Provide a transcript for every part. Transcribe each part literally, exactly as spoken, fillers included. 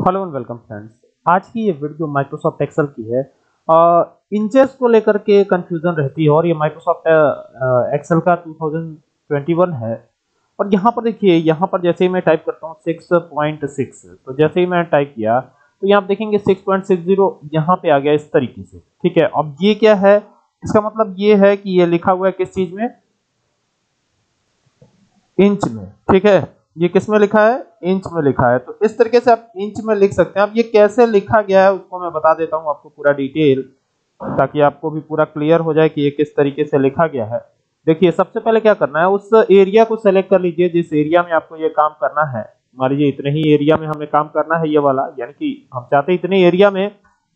Hello and welcome friends. आज की ये वीडियो माइक्रोसॉफ्ट एक्सेल की है। इंचेस को लेकर के कंफ्यूजन रहती है और ये माइक्रोसॉफ्ट एक्सेल का टू थाउजेंड ट्वेंटी वन है। और यहाँ पर देखिए, यहाँ पर जैसे ही मैं टाइप करता हूँ सिक्स पॉइंट सिक्स, तो जैसे ही मैं टाइप किया तो यहाँ आप देखेंगे सिक्स पॉइंट सिक्स जीरो यहाँ पे आ गया इस तरीके से। ठीक है, अब ये क्या है, इसका मतलब ये है कि ये लिखा हुआ है किस चीज में, इंच में। ठीक है, ये किस में लिखा है, इंच में लिखा है। तो इस तरीके से आप इंच में लिख सकते हैं। अब ये कैसे लिखा गया है उसको मैं बता देता हूं आपको पूरा डिटेल, ताकि आपको भी पूरा क्लियर हो जाए कि ये किस तरीके से लिखा गया है। देखिए, सबसे पहले क्या करना है, उस एरिया को सेलेक्ट कर लीजिए जिस एरिया में आपको ये काम करना है। मान लीजिए इतने ही एरिया में हमें काम करना है, ये वाला, यानी कि हम चाहते हैं इतने एरिया में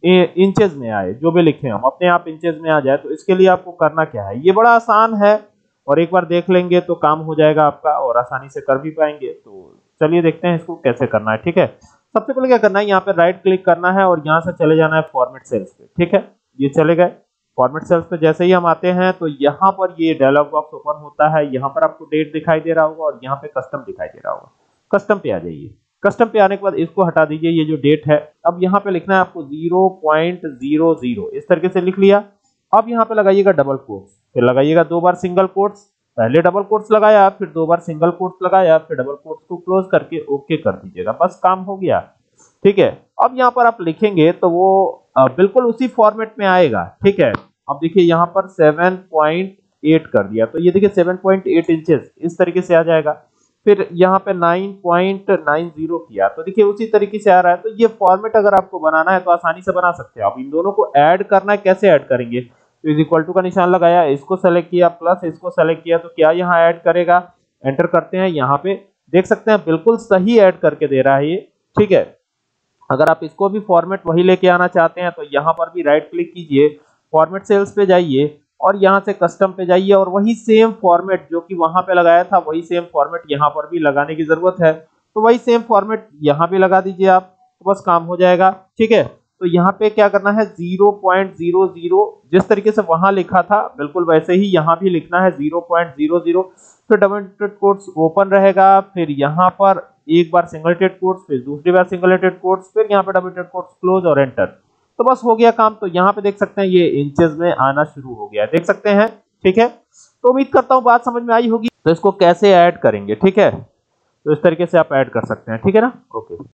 इंचेस में आए, जो भी लिखे हम अपने आप इंचेस में आ जाए। तो इसके लिए आपको करना क्या है, ये बड़ा आसान है और एक बार देख लेंगे तो काम हो जाएगा आपका और आसानी से कर भी पाएंगे। तो चलिए देखते हैं इसको कैसे करना है। ठीक है, सबसे पहले क्या करना है, यहाँ पे राइट क्लिक करना है और यहाँ से चले जाना है फॉर्मेट सेल्स पे। ठीक है, ये चले गए फॉर्मेट सेल्स पे। जैसे ही हम आते हैं तो यहाँ पर ये डायलॉग बॉक्स ओपन होता है। यहाँ पर आपको डेट दिखाई दे रहा होगा और यहाँ पे कस्टम दिखाई दे रहा होगा। कस्टम पे आ जाइए। कस्टम पे आने के बाद इसको हटा दीजिए, ये जो डेट है। अब यहाँ पे लिखना है आपको जीरो पॉइंट जीरो जीरो, इस तरीके से लिख लिया। अब यहाँ पे लगाइएगा डबल कोट्स, फिर लगाइएगा दो बार सिंगल कोट्स। पहले डबल कोट्स लगाया, फिर दो बार सिंगल कोट्स लगाया, फिर डबल कोट्स को क्लोज करके ओके कर दीजिएगा, बस काम हो गया। ठीक है, अब यहाँ पर आप लिखेंगे तो वो बिल्कुल उसी फॉर्मेट में आएगा। ठीक है, अब देखिए यहाँ पर सेवन पॉइंट एट कर दिया, तो ये देखिए सेवन पॉइंट एट इंचेस इस तरीके से आ जाएगा। फिर यहाँ पे नाइन पॉइंट नाइन जीरो किया, तो देखिए उसी तरीके से आ रहा है। तो ये फॉर्मेट अगर आपको बनाना है तो आसानी से बना सकते हैं आप। इन दोनों को ऐड करना है, कैसे ऐड करेंगे, तो इज इक्वल टू का निशान लगाया, इसको सेलेक्ट किया, प्लस इसको सेलेक्ट किया, तो क्या यहाँ ऐड करेगा, एंटर करते हैं। यहाँ पे देख सकते हैं बिल्कुल सही ऐड करके दे रहा है ये। ठीक है, अगर आप इसको भी फॉर्मेट वही लेके आना चाहते हैं तो यहाँ पर भी राइट क्लिक कीजिए, फॉर्मेट सेल्स पे जाइए और यहाँ से कस्टम पे जाइए और वही सेम फॉर्मेट जो कि वहां पे लगाया था वही सेम फॉर्मेट यहाँ पर भी लगाने की जरूरत है। तो वही सेम फॉर्मेट यहाँ पे लगा दीजिए आप, तो बस काम हो जाएगा। ठीक है, तो यहाँ पे क्या करना है, जीरो पॉइंट जीरो जीरो जिस तरीके से वहां लिखा था बिल्कुल वैसे ही यहाँ भी लिखना है, जीरो पॉइंट जीरो जीरो। फिर डबल कोट्स ओपन रहेगा, फिर यहाँ पर एक बार सिंगल कोट्स, फिर दूसरी बार सिंगल कोट्स, फिर यहाँ पे डबल कोट्स क्लोज और एंटर। तो बस हो गया काम। तो यहाँ पे देख सकते हैं ये इंचेस में आना शुरू हो गया, देख सकते हैं। ठीक है, तो उम्मीद करता हूँ बात समझ में आई होगी। तो इसको कैसे ऐड करेंगे, ठीक है, तो इस तरीके से आप ऐड कर सकते हैं। ठीक है ना, ओके।